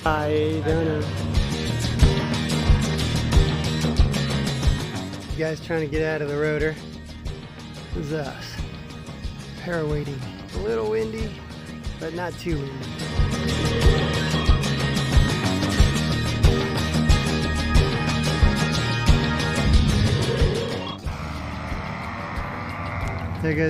I don't know. You guys trying to get out of the rotor. This is us. Para waiting. A little windy, but not too windy. They're good.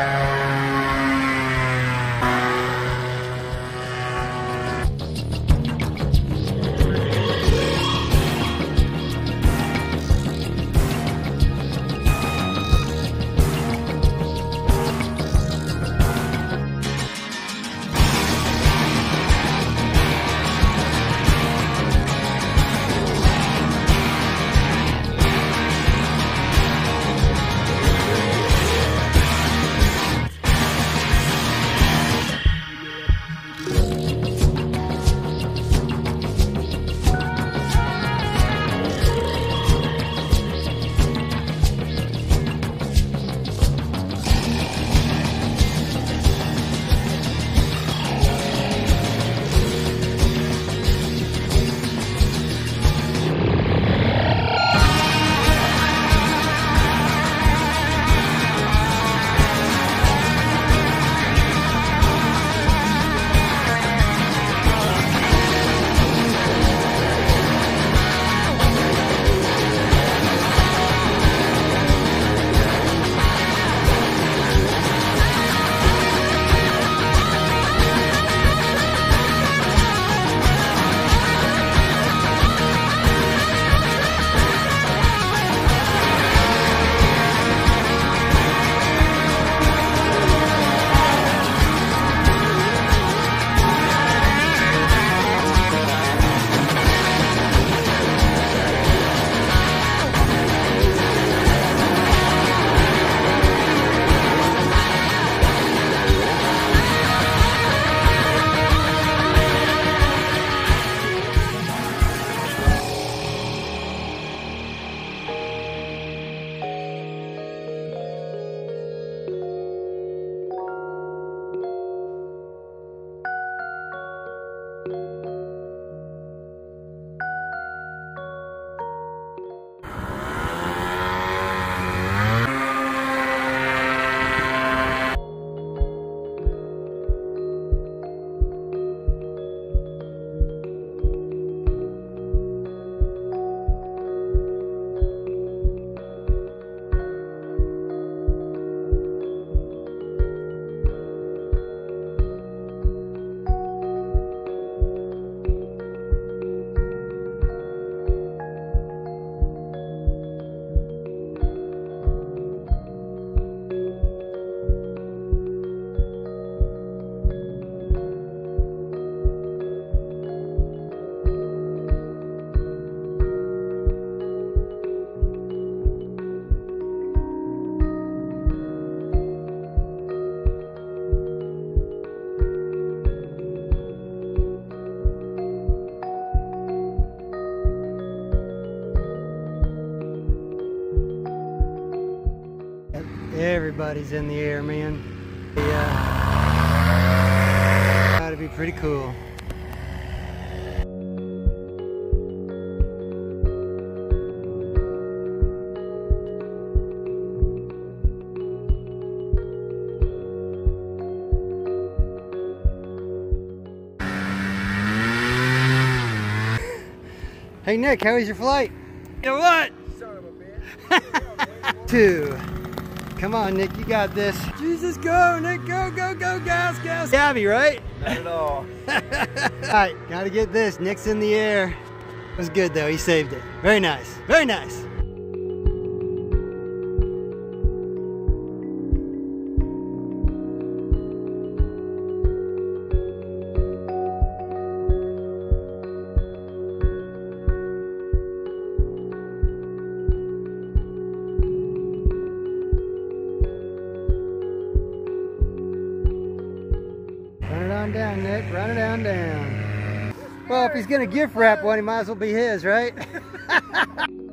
Everybody's in the air, man. Yeah. Gotta be pretty cool. Hey Nick, how was your flight? You know what? Son of a bitch. 2. Come on, Nick, you got this. Jesus, go, Nick, go, go, go, gas, gas. Gabby, right? Not at all. All right, gotta get this. Nick's in the air. It was good though, he saved it. Very nice, very nice. Down, Nick. Run it down. Well, if he's gonna gift wrap one, he might as well be his, right?